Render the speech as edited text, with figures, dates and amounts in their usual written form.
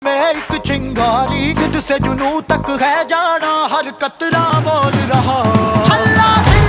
मैं एक चिंगारी सिद्ध से जुनू तक है जाना हर कतरा बोल रहा छल्ला